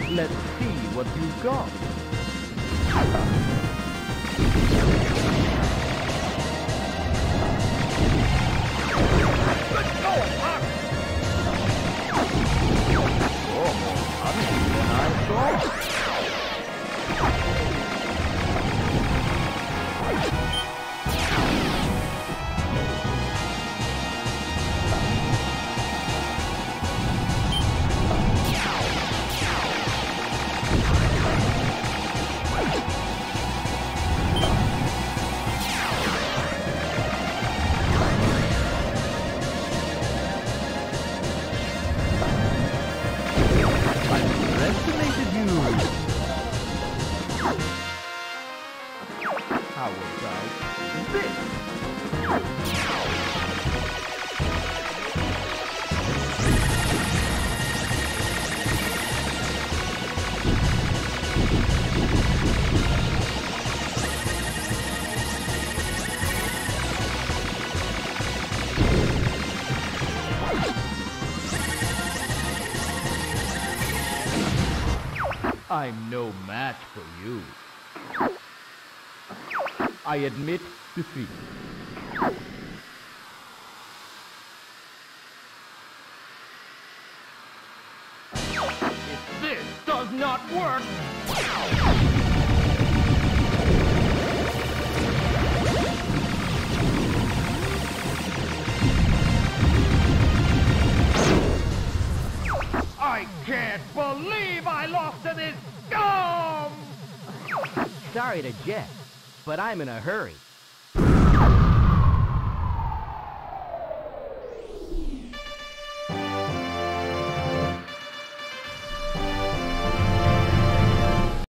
Let's see what you've got. Let's go, Huck! Oh, more punished than I thought. Underestimated you. How about this? I'm no match for you. I admit defeat. If this does not work... I can't believe I lost to this scum! Sorry to jest, but I'm in a hurry.